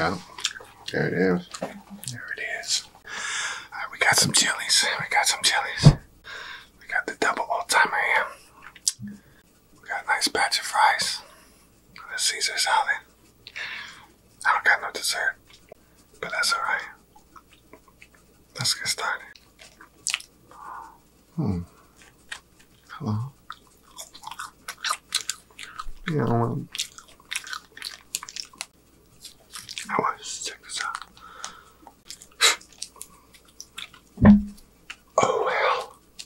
Yeah. There it is. There it is. All right, we got some chilies. We got some chilies. We got the double old timer here. We got a nice batch of fries. And a Caesar salad. I don't got no dessert, but that's all right. Let's get started. Hello. Yeah, I want to check this out. Oh, well.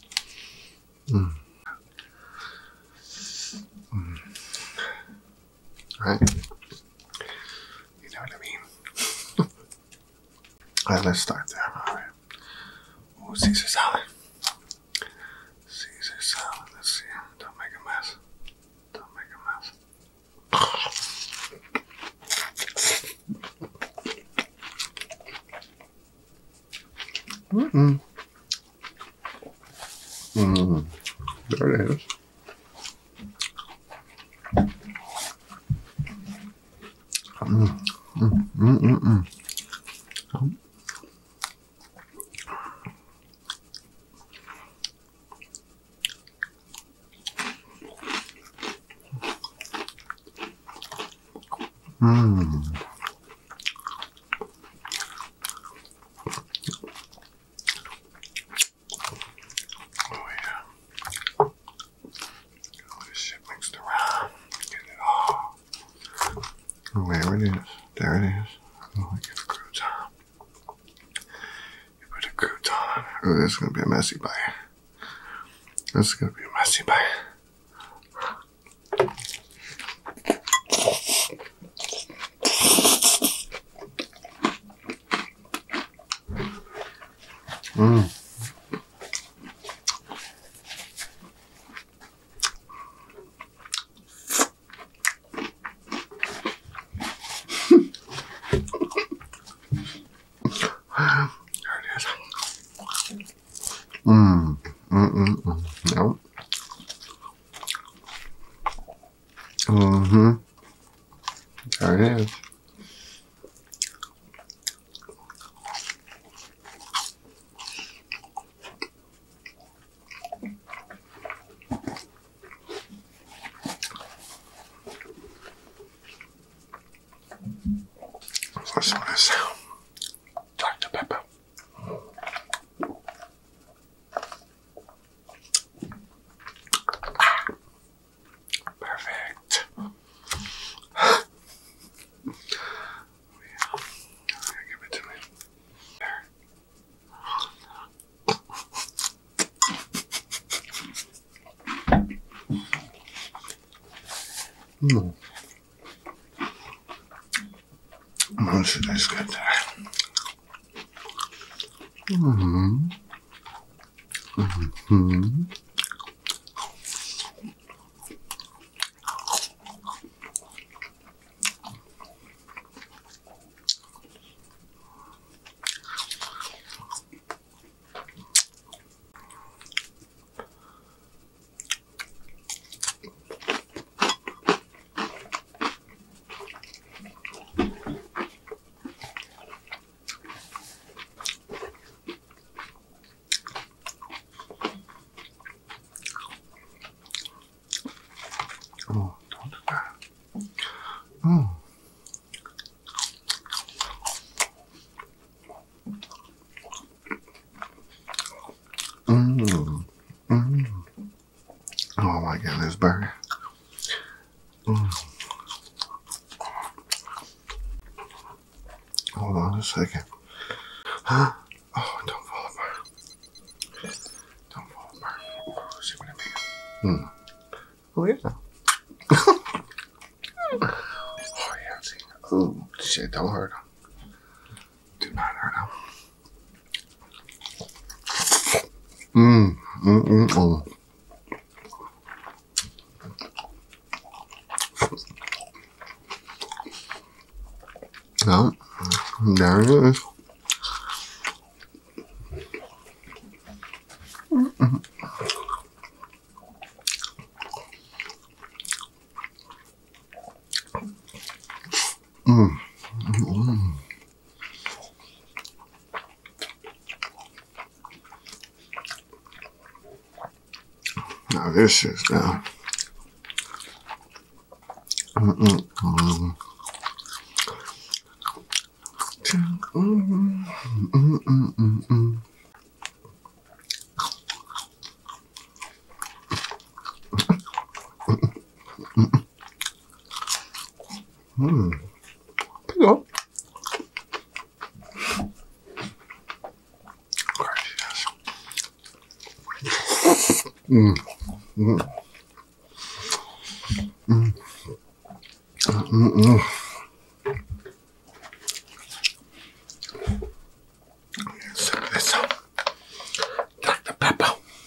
Right? You know what I mean? All right, let's start there. All right. Oh, Caesar salad. Caesar salad. Let's see. Don't make a mess. Don't make a mess. There it is. There it is. There it is. Oh, I get a crouton. You put a crouton. Oh, this is going to be a messy bite. This is going to be a messy bite. Nope. There it is. Let's smell this. Dr. Pepper. Perfect. Give it to me. There. Most of this good there. Oh, don't do that. Oh. Oh my goodness, burger. Hold on a second. Oh, don't fall apart. Don't fall apart. Oh, see what I mean? Oh, yeah. Oh, yeah, see. Oh, shit, don't hurt him. Do not hurt him. No, there it is. Now this is now. Go. Some of this Dr. Pepper.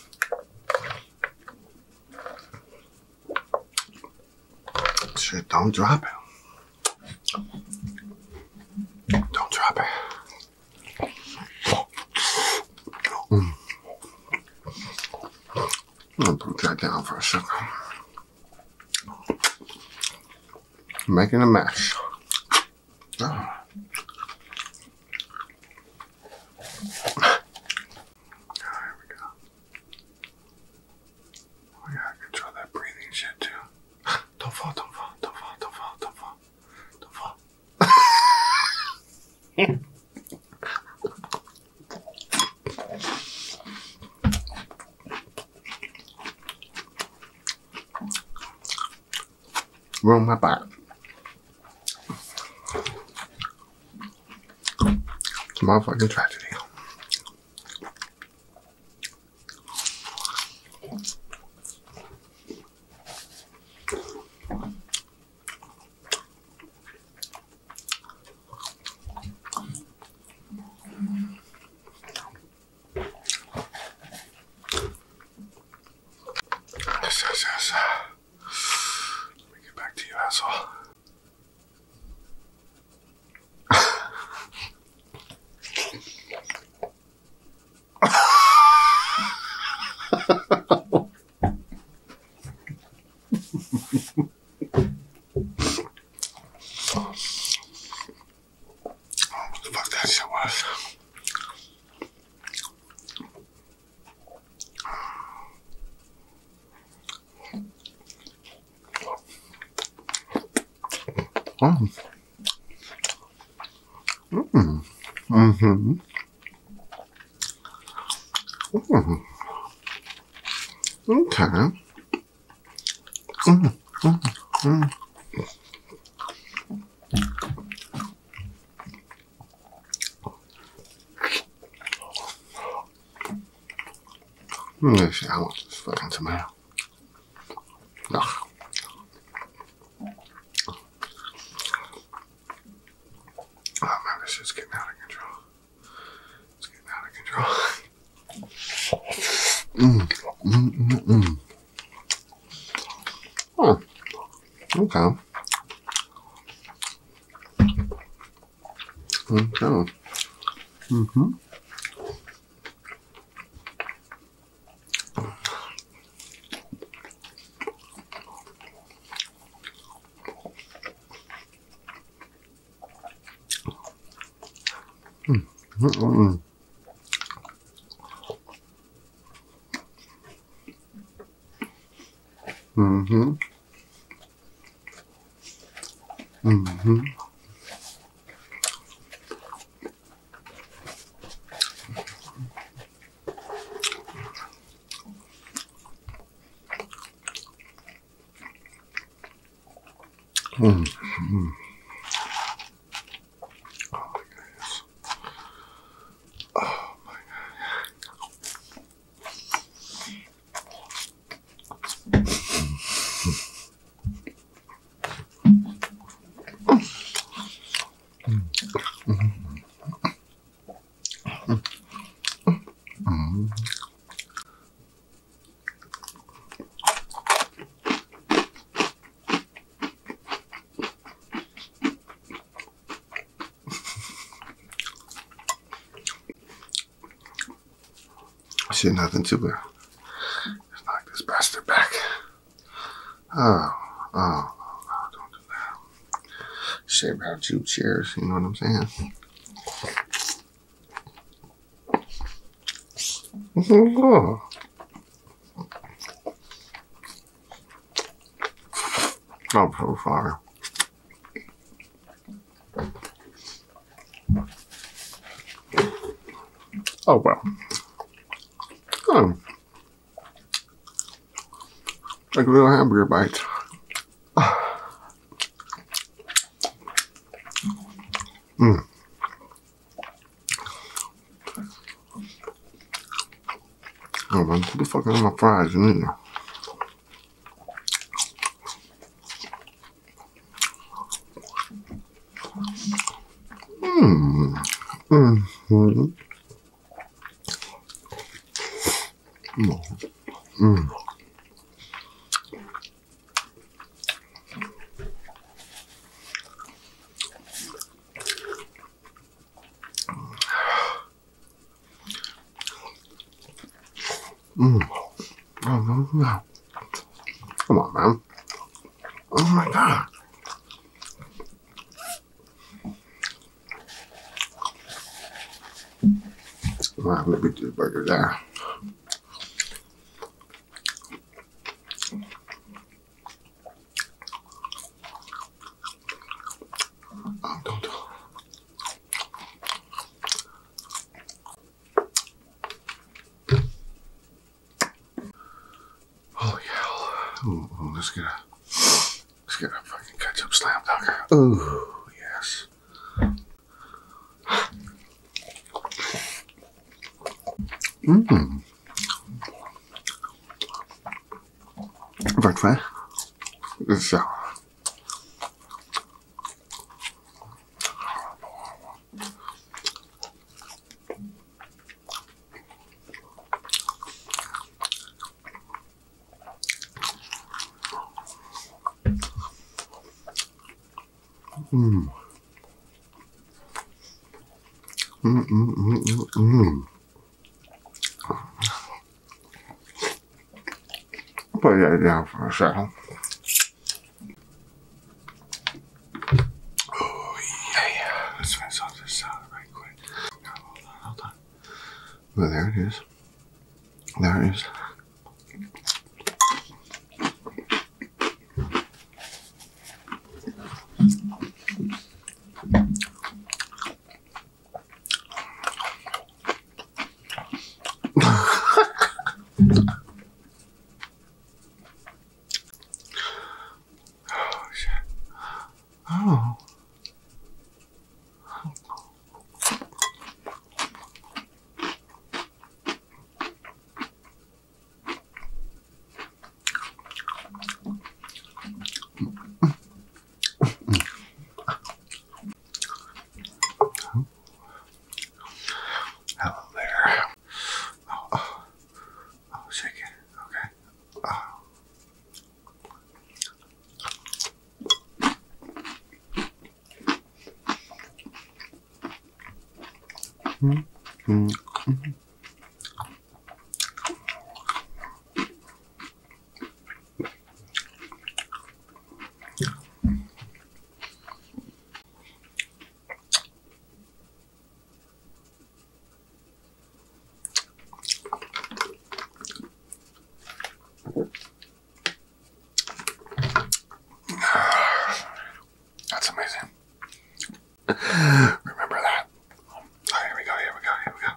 Shit, don't drop it. Don't drop it. I'm gonna put that down for a second. Making a mess. Oh. There we go. We gotta control that breathing shit too. Don't fall, don't fall, don't fall, don't fall, don't fall, don't fall. Ruin my back. It's a motherfucking tragedy. Yes. Let me get back to you, asshole. What the fuck that shit was? Okay. Let's see, I want this fucking tomato. Ugh. Oh man, this is getting out of control. It's getting out of control. Oh, okay. Okay. Shit, nothing too bad. Just knock this bastard back. Oh, don't do that. Shit about you, cheers, you know what I'm saying? I'm so sorry. Oh well. Like a little hamburger bite. Oh man, what the fuck are my fries in there? Oh, come on, man. Oh my god. Wow, let me get this burger there. Oh, don't. Oh yeah. Ooh, let's get a fucking ketchup slam dunk. Ooh, yes. French fry. Good shot. Put that down for a second. Oh yeah, let's finish off this salad right quick. Hold on. Well, there it is. There it is. Oh shit. Oh. Hello there. Oh, shake it. Okay. That's amazing. Remember that. Oh, here we go, here we go, here we go.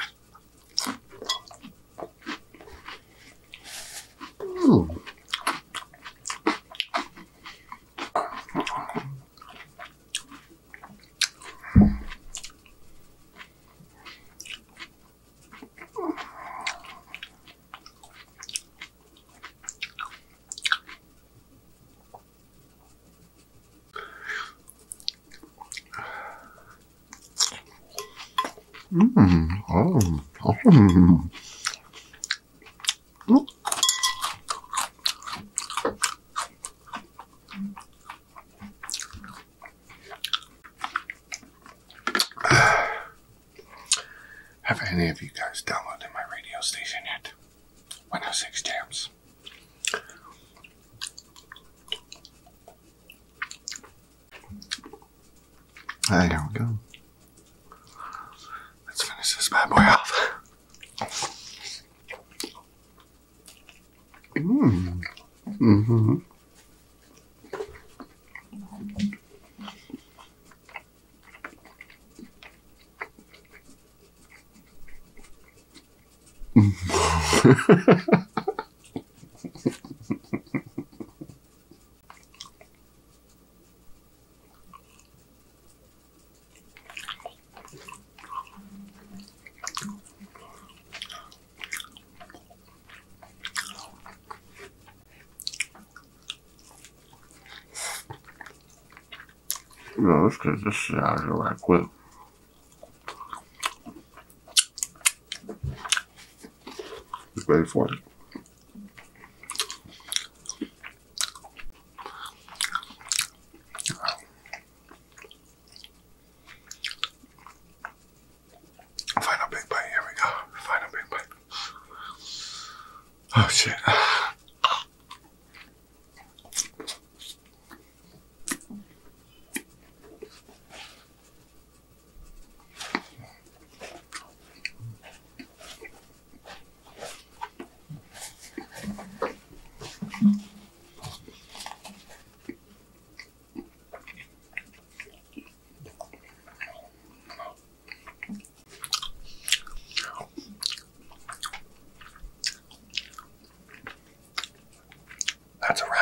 Have any of you guys downloaded my radio station yet? 106 Jams. There we go. Let's finish this bad boy off. No, let's get this shit out of here right quick. Just ready for it. Final big bite. Here we go. Final big bite. Oh shit. That's a wrap.